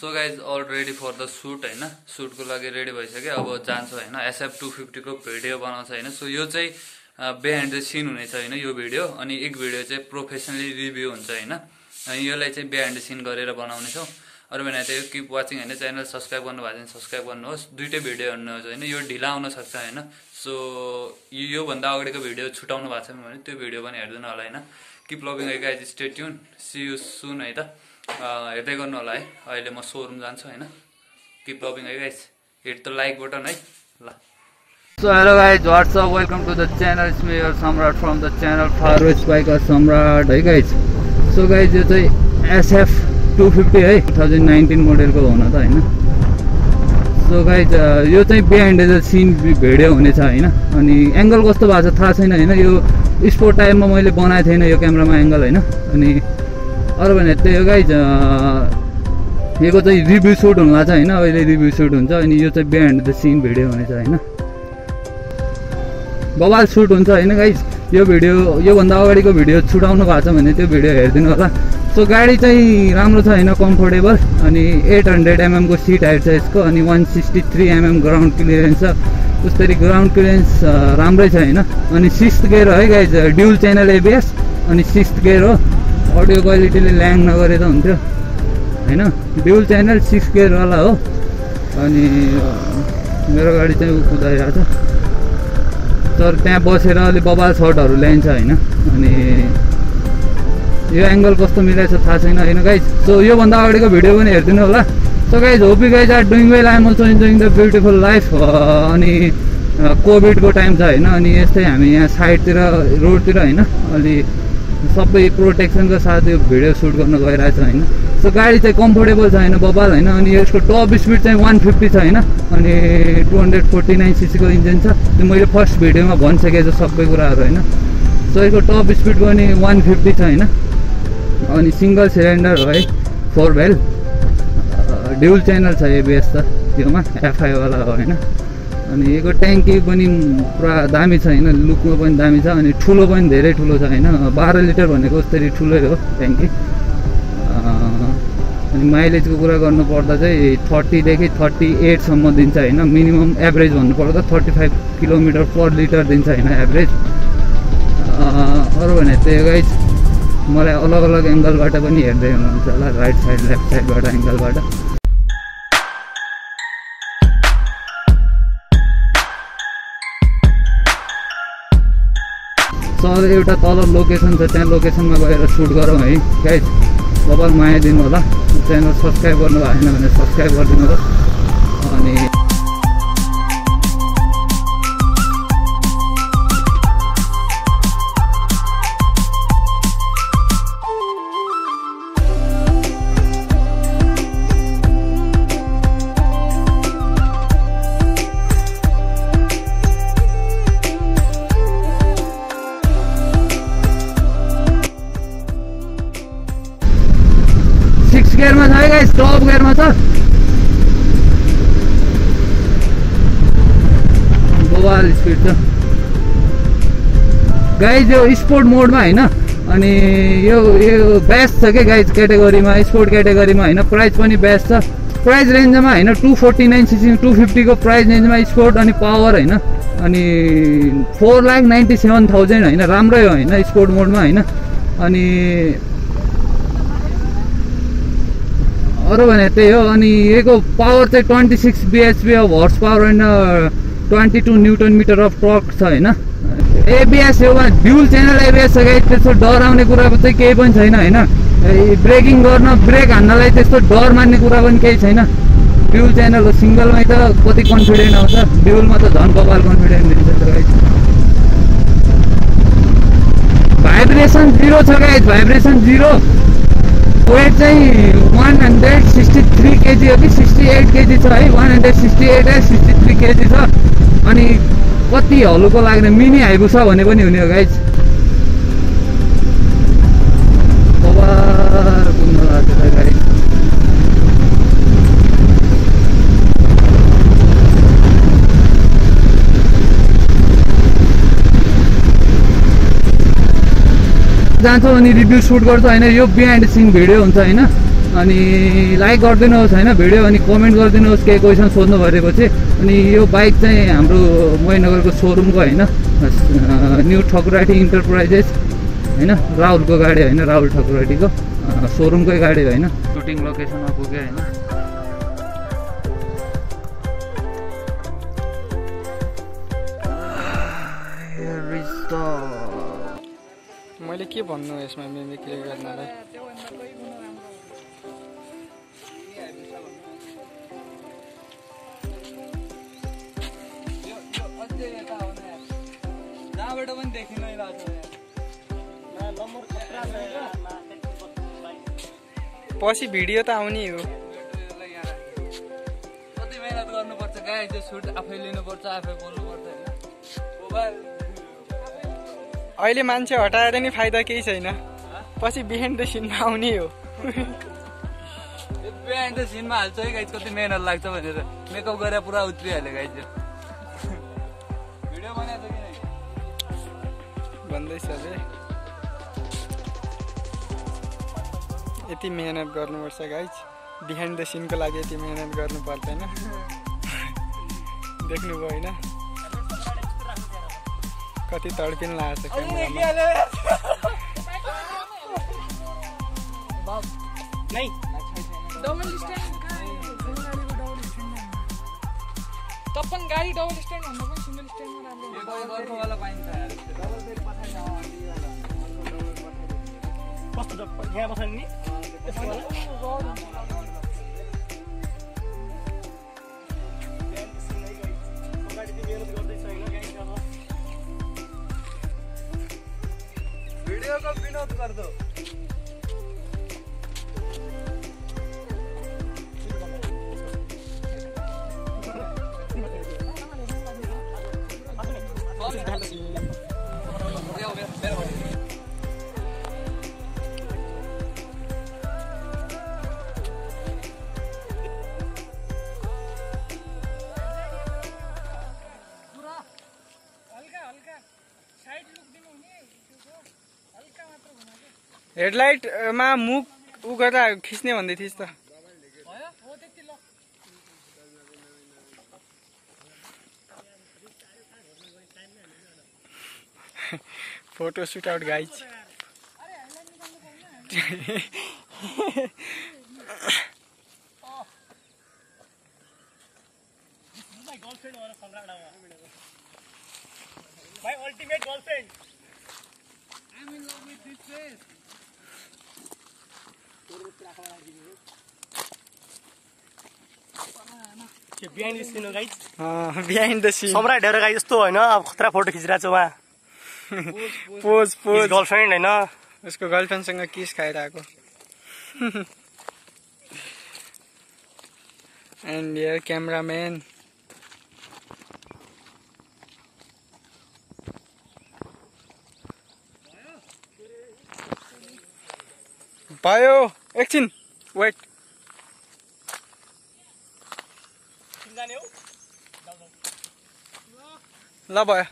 So guys all ready for the shoot हैन shoot को लागि रेडी भइसक्यो अब जान्छ हैन SF250 को भिडियो बनाउँछ हैन सो यो चाहिँ बिहाइन्ड द सिन हुनेछ हैन यो भिडियो अनि एक भिडियो चाहिँ प्रोफेसनली रिभ्यू हुन्छ हैन अनि योलाई चाहिँ बिहाइन्ड द सिन गरेर बनाउने छौ अरु भने चाहिँ किप वाचिङ हैन च्यानल सब्स्क्राइब गर्नु भएको छैन सब्स्क्राइब गर्नुहोस् दुईटै भिडियो हेर्नुहोस् हैन यो ढिला आउन सक्छ हैन सो यो भन्दा अगाडिको भिडियो छुटाउनु भएको छ भने त्यो भिडियो पनि हेर्दिनु होला हैन किप लभिङ है guys stay tune see you soon है त हेर्दै गर्नु होला है अहिले म शोरूम जान्छु हैन किप लभिङ है guys hit the like button है ल so hello guys what's up welcome to the channel it's me your Samrat from the channel far west biker Samrat है गाइज सो गाइज यो चाहिँ SF250 है 2019 मोडलको हुन त हैन सो गाइज यो चाहिँ बिहाइन्ड द सिन भिडियो हुनेछ हैन अनि एंगल कस्तो भएको छ थाहा छैन हैन यो स्पोर्ट टाइममा मैले बनाएको थिएन यो क्यामेरामा एंगल हैन अनि अरु भने त्यही हो गाइज यो चाहिँ रिभ्यू सुट हुन लाग्छ हैन अहिले रिभ्यू सुट हुन्छ अनि यो चाहिँ बिहाइन्ड द सिन भिडियो हुनेछ हैन बवाल सुट हुन्छ हैन गाइज यो भिडियो यो भन्दा अगाडिको भिडियो छुटाउनु भएको छ भने त्यो भिडियो हेर्दिनु होला सो गाडी चाहिँ राम्रो छ हैन कम्फर्टेबल अनि 800 mm को सिट हाइट छ यसको अनि 163 mm ग्राउन्ड क्लियरेन्स छ उस्तै ग्राउन्ड क्लियरेन्स राम्रै छ हैन अनि 6th गियर है गाइज ड्युल च्यानल ABS अनि 6th गियर हो अडियो क्वालिटीले ल्याङ नगरे त हुन्थ्यो हैन ड्युल च्यानल 6 गियर वाला हो अनि मेरो गाडी चाहिँ कुदाइरहेको छ तर त्यहाँ बसेर अलि बबाल सर्टहरु ल्याइन्छ हैन अनि यो एंगल कस्तो मिलाइछ थाहा छैन हैन गाइज सो यो भन्दा अगाडिको भिडियो पनि हेर्दिनु होला so guys hope you guys are doing well I am also enjoying the beautiful life अनि कोभिडको टाइम छ हैन अनि यस्तै हामी यहाँ साइडतिर रोडतिर हैन अलि सबै प्रोटेक्सनको साथ यो भिडियो सुट गर्न गइरहेछ हैन सो गाडी चाहिँ कम्फर्टेबल छ हैन बबाल हैन अनि यसको टप स्पिड चाहिँ 150 छ हैन अनि 249 cc को इन्जिन छ त्यो मैले फर्स्ट भिडियोमा भनिसकेको छु सबै कुराहरु हैन सो यसको टप स्पिड पनि 150 छ हैन अनि सिंगल सिलिन्डर है 4 भेल ड्युल च्यानल छ ABS त योमा FI वाला हो हैन अनि यसको ट्याङ्की पनि पुरा दामी छ हैन लुकमा पनि दामी छ अनि ठुलो पनि धेरै ठुलो छ हैन 12 लिटर भनेको उस्तै ठुलै हो ट्याङ्की अनि माइलेजको कुरा गर्नु पर्दा चाहिँ 30 देखि 38 सम्म दिन्छ हैन मिनिमम एभरेज भन्नु पर्दा 35 किलोमिटर पर लिटर दिन्छ हैन एभरेज अरु भने त्यही गाइज मलाई अलग अलग एंगलबाट पनि हेर्दै हुनुहुन्छ होला राइट साइड लेफ्ट साइडबाट एंगलबाट सर एउटा तल लोकेसन छ त्यहाँ लोकेसनमा गएर सुट गरौँ है गाइज बबाल माया दिनु होला च्यानल सब्स्क्राइब गर्नु भएन भने सब्स्क्राइब गरिदिनु होला अनि गियरमा छ है गाइस टप गियरमा छ बवाल स्पिड छ गाइस यो स्पोर्ट मोडमा हैन अनि यो बेस्ट छ के गाइस क्याटेगोरीमा स्पोर्ट क्याटेगोरीमा हैन प्राइस पनि बेस्ट छ प्राइस रेन्जमा हैन 249 cc 250 को प्राइस रेन्जमा स्पोर्ट अनि पावर हैन अनि 4,97,000 हैन राम्रै हो हैन स्पोर्ट मोडमा हैन अनि अरु भने त्यही हो अनि यसको पावर चाहिँ 26 bhp of horse power and 22 newton meter of torque छ हैन ABS योमा ड्युल च्यानल ABS छ गाइस त्यस्तो डर आउने कुरा चाहिँ केही पनि छैन हैन ब्रेकिङ गर्न ब्रेक हान्नलाई त्यस्तो डर मान्ने कुरा पनि केही छैन ड्युल च्यानल हो सिंगलमै त कति कन्फिडेन्ट आउँछ ड्युलमा त झन् बबाल कन्फिडेन्ट दिन्छ गाइस भाइब्रेसन 0 छ गाइस भाइब्रेसन 0 वेट चाहिँ 163 kg हो कि 68 kg छ है 168 है 63 kg छ अनि कति हलुको लाग्ने मिनी हाइबुसा भने पनि हुने हो गाइज बबाल कुद्न लाग्छ गाडी जान्छौँ अनि रिभ्यू सुट गर्छौँ हैन यो बिहाइन्ड सिन भिडियो हुन्छ हैन अनि लाइक गरिदिनुहोस् होइन भिडियो, अनि कमेन्ट गरिदिनुहोस् केही क्वेसन सोध्नु परेपछि। अनि यो बाइक चाहिँ हाम्रो महेन्द्रनगरको सोरुमको होइन, न्यू ठकुराटी इन्टरप्राइजेस होइन, राहुलको गाडी होइन, राहुल ठकुराटीको सोरुमकै गाडी होइन। सुटिङ लोकेसनमा पुग्यो होइन। मैले के भन्नु यसमा मिमिक्री गर्नलाई। जहाँबाट पनि देखिन पछि भिडियो त आउने हो। कति मेहनत गर्नुपर्छ गाई, त्यो सुट आफै लिनुपर्छ, आफै बोल्नुपर्छ होइन। अहिले मान्छे हटाएर नि फाइदा केही छैन, पछि बिहाइन्ड द सिनमा आउने हो। बिहाइन्ड द सिनमा हाल्छ है गाइज, कति मेहनत लाग्छ भनेर मेकअप गरेर पुरा उत्रिहाल्यो गाइज। भिडियो बनाएको कि नै भन्दैछ अरे यति मेहनत गर्नुपर्छ गाइज, बिहाइन्ड द सिनको लागि यति मेहनत गर्नु पर्दैन। देख्नुभयो होइन कति तड्पिन लागेको छ क्यामेरामा। तपन गाडी डबल स्ट्यान्ड भन्दा पनि सिंगल स्ट्यान्डमा राम्रो अर्कोवाला पाइन्छ कस्तो यहाँ बस्छ नि वीडियो को विनोद कर दो। हेडलाइटमा मुख उ गर्दा खिच्ने भन्दै थिइस् त। Photo shoot out guys. My ultimate girlfriend. I'm in love with this face. Behind the scene हो guys. Behind the scene Samrat हेर गाइज, यस्तो होइन अब खतरा फोटो खिचिरहेको छ उहाँ। पोज पोज गर्लफ्रेन्ड होइन, उसको गर्लफ्रेन्डसँग किस खाइरहेको। And here cameraman. भयो एकछिन वेट। ल भयो।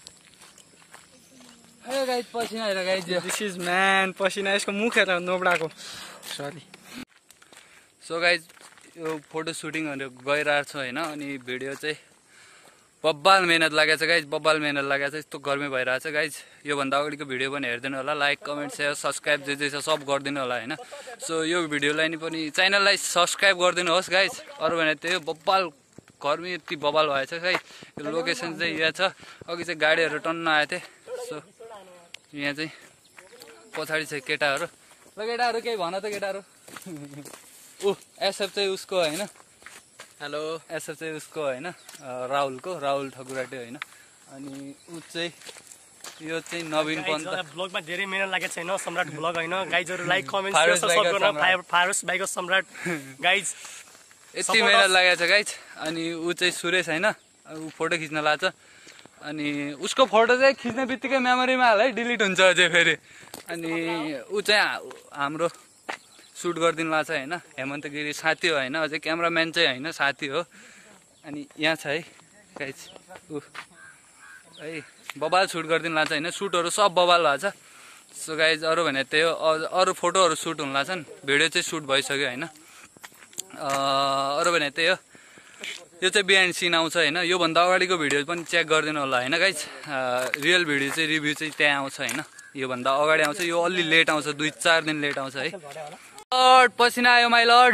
अरे गाइज पसिना हेर गाइज। दिस इज म्यान पसिना, यसको मुख हेर नोब्डाको। सरी। सो गाइज यो फोटो सुटिङहरू गइरहेको छ होइन, अनि भिडियो चाहिँ बब्बाल मेहनत लागेको छ गाइज, बब्बाल मेहनत लागेको छ। यस्तो गर्मी भइरहेको छ गाइज। योभन्दा अगाडिको भिडियो पनि हेरिदिनु होला, लाइक कमेन्ट सेयर सब्सक्राइब जे छ सब गरिदिनु होला होइन। सो यो भिडियोलाई नि पनि च्यानललाई सब्सक्राइब गरिदिनुहोस् गाइज। अरू भने त्यही बब्बाल गर्मी यति बब्बाल भएछ गाइज। यो लोकेसन चाहिँ यहाँ छ, अघि चाहिँ गाडीहरू टन्न आएको थिएँ। सो यहाँ चाहिँ पछाडि छ केटाहरू। ल केटाहरू केही भन त केटाहरू। ऊ एसएफ चाहिँ उसको होइन, हेलो एसएफ चाहिँ उसको होइन, राहुलको, राहुल ठकुराटी होइन। अनि ऊ चाहिँ यो चाहिँ नवीन पन्त। ब्लगमा धेरै मेहनत लागेको छैन, सम्राट ब्लग होइन गाइजहरू। लाइक कमेन्ट सेयर सब्सक्राइब गर्न फारुस भाइको सम्राट गाइज यति मेहनत लागेको छ गाइज। अनि ऊ चाहिँ सुरेश होइन, ऊ फोटो खिच्न लाग्छ। अनि उसको फोटो चाहिँ खिच्ने बित्तिकै मेमोरीमा हाल है, डिलिट हुन्छ अझै फेरि। अनि ऊ चाहिँ हाम्रो सुट गरिदिनु भएको छ होइन, हेमन्त गिरी साथी हो होइन, अझै क्यामराम्यान चाहिँ होइन साथी हो। अनि यहाँ छ है गाइज ऊ है, बबाल सुट गरिदिनु भएको छ होइन, सुटहरू सब बबाल भएको छ। सो गाइज अरू भने त्यही हो, अरू फोटोहरू सुट हुन लाग्छन्, भिडियो चाहिँ सुट भइसक्यो होइन। अरू भने त्यही हो, यो चाहिँ बिहाइन्ड सिन आउँछ होइन। योभन्दा अगाडिको भिडियो पनि चेक गरिदिनु होला होइन गाइज। रियल भिडियो चाहिँ रिभ्यू चाहिँ त्यहाँ आउँछ होइन, योभन्दा अगाडि आउँछ, यो अलि लेट आउँछ, 2-4 दिन लेट आउँछ है। लर्ड पसिना आयो माई लर्ड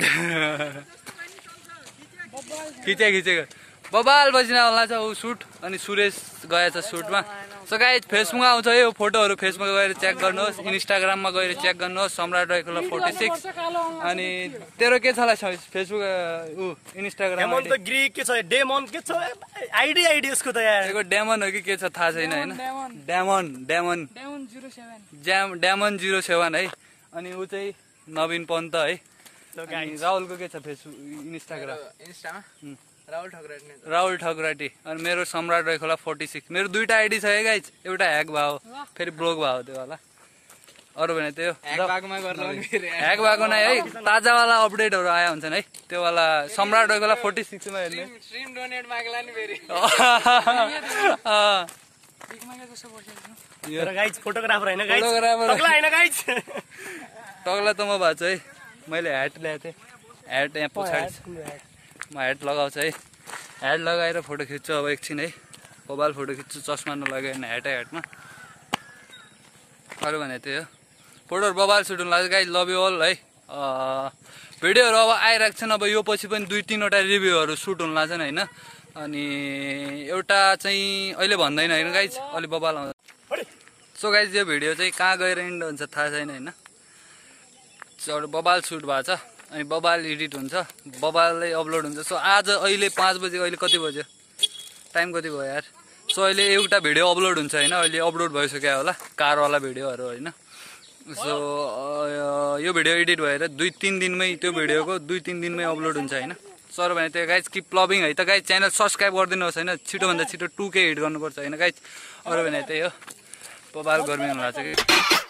खिचेको बबाल पसिना होला छ ऊ सुट। अनि सुरेश गएछ सुटमा। सो गाइज फेसबुकमा आउँछ यो फोटोहरू, फेसबुकमा गएर चेक गर्नुहोस्, इन्स्टाग्राममा गएर चेक गर्नुहोस्, सम्राट राइखोला 46। अनि तेरो के छ फेसबुक ऊ इन्स्टाग्राम डेमन त ग्रीक के छ, डेमन के छ आइडी यसको त यार, यसको डेमन हो कि के छ थाहा छैन होइन। डेमन 07 है। अनि ऊ चाहिँ नवीन पन्त है। राहुलको के छ फेसबुक इन्स्टामा राहुल ठकुराटी। अनि मेरो सम्राट राइखोला 46। मेरो 2टा आइडी छ है गाइज, एउटा ह्याक भयो फेरि ब्लक भयो त्यो वाला। अरू भने त्यो ह्याक भएको नै है, ताजावाला अपडेटहरू आयो हुन्छन् है, त्यो वाला सम्राट राइखोला 46 मा हेर्ने। फोटोग्राफर होइन गाइज, टक्ला त म भएको छु है। मैले ह्याट ल्याएको थिएँ, ह्याट यहाँ पछाडि म ह्याट लगाउँछु है। ह्याट लगाएर फोटो खिच्छु अब एकछिन है, मोबाइल फोटो खिच्छु चस्मा नलगायो भने ह्याटमा। अरू भने त्यो फोटोहरू मोबाइल सुट हुनु लाग्छ गाइज। लभ यु अल है। भिडियोहरू अब आइरहेको छन्, अब यो पछि पनि 2-3वटा रिभ्यूहरू सुट हुनु लाग्छन् होइन। अनि एउटा चाहिँ अहिले भन्दैन होइन गाइज, अलि बबाल आउँछ। सो गाइज यो भिडियो चाहिँ कहाँ गएर एन्ड हुन्छ थाहा छैन होइन। बबाल सुट भएको छ, अनि बबाल एडिट हुन्छ, बबालै अपलोड हुन्छ। सो आज अहिले 5 बजे, अहिले कति बज्यो, टाइम कति भयो यार। सो अहिले एउटा भिडियो अपलोड हुन्छ होइन, अहिले अपलोड भइसक्यो होला कारवाला भिडियोहरू होइन। सो यो भिडियो एडिट भएर 2-3 दिनमै त्यो भिडियोको 2-3 दिनमै अपलोड हुन्छ होइन। सर भने त्यो गाइज किप लभिङ है त गाइज। च्यानल सब्सक्राइब गरिदिनुहोस् होइन, छिटोभन्दा छिटो 2K हिट गर्नुपर्छ होइन गाइज। अरू भने त्यही हो, बबाल गर्मी हुनु लाग्छ कि।